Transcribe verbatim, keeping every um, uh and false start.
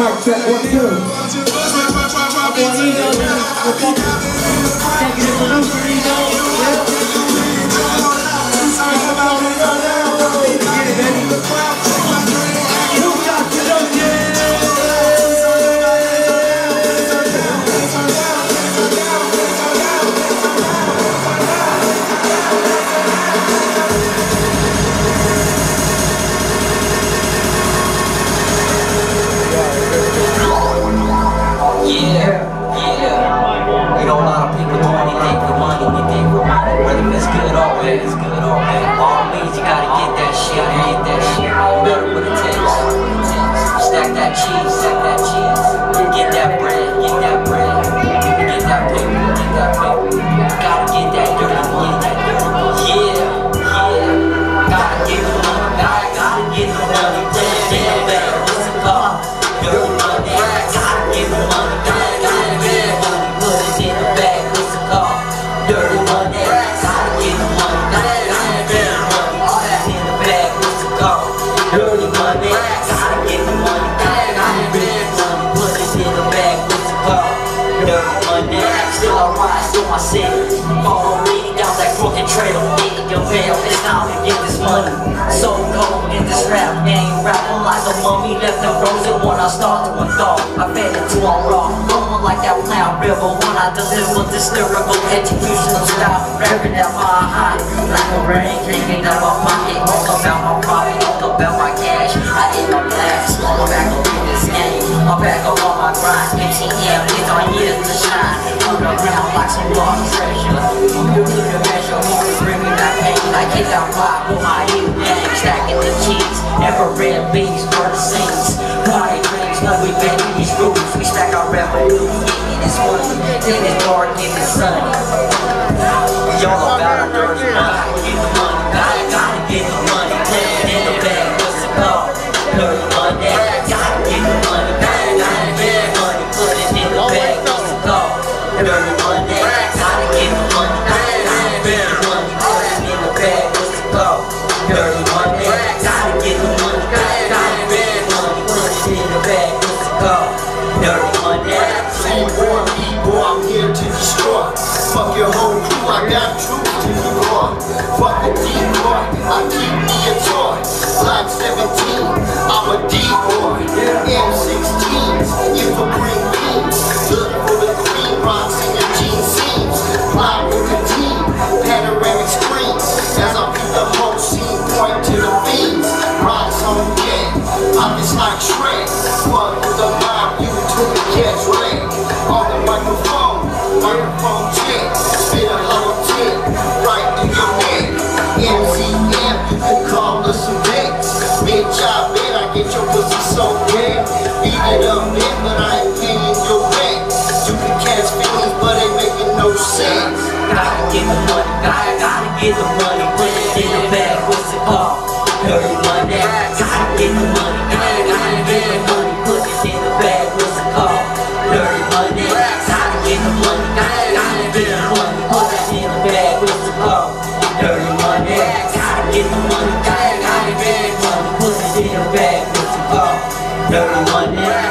Mic check, one, two. Executive producer, Ego. Get it, baby. You got to know, yeah. Yeah, yeah. You know, a lot of people do anything for money, anything for money. Whether it's good or bad, it's good or bad. All means you gotta get that shit, get that shit. No matter what it takes. Stack that cheese, stack that cheese. Get that bread, get that bread. Get that paper, get that paper. Gotta get that dirty money, that dirty money. Yeah, yeah. Gotta get the money, gotta, gotta get the money. Put it in the bag, what's it called? Dirty money. Gotta get the money. I said, follow me down that crooked trail. Need your veil, it's time to get this money. So cold in this rap game, rapping like a mummy left them frozen when I start to unthaw. I fed it to all raw, rolling like that Plow River when I deliver this lyrical executional style. Rapping out my eye, like a rain, drinking out my pocket. All about my profit, all about my cash. I hit my blast, I'm back up in this game. I'm back up on my grind, M C M, it's on years to shine. Put around like some lost treasure. You do the measure, always bring me that pain. I get that rock with my new gang, stacking the cheese. Never red beats for the scenes. Party drinks when we bend these rules. We stack our revenue, getting this money. Then it's dark, give it sunny. Y'all about our dirty money. Get the money, gotta, gotta get the money. Put it in the bag, what's it called? Dirty money. Gotta get the money, gotta, gotta get the money. Put it in the bag, what's it called? Dirty money. Gotta get the money, gotta, gotta get the money. Put it in the bag, what's it called? Dirty money. Gotta get the money, gotta, gotta get the money. Put it in the bag, what's it called? Dirty money. C-boy, B-boy, I'm here to destroy. Fuck your whole crew, I got truth to you, boy. Fuck a decoy, I keep me a toy. Like seventeen, I'm a D-boy. M sixteens, you for green beans. Look for the green rocks in your jean seams. Fly with the team, panoramic screens. As I beat the whole scene, point to the beams. Rocks on deck, pockets like Shrek. Fuck with the mob, you to the catch red. On the microphone, microphone check. Spit a whole tip, right through your neck. M C M, you can call us some dicks. Bitch, I bet I get your pussy so dead. Beat it up, man, but I ain't paying your rent. You can catch feelings, but ain't making no sense. Gotta get the money, gotta, gotta get the money. Put it in the bag, what's it called? Dirty money. Gotta get the money, gotta, gotta get the money. Put it in the bag, what's it called? Dirty money. Gotta get the money, gotta, gotta get the money. Put it in the bag, what's it called? Dirty money. Gotta get the money, gotta, gotta get the money. Put it in the bag, what's it called? Dirty money.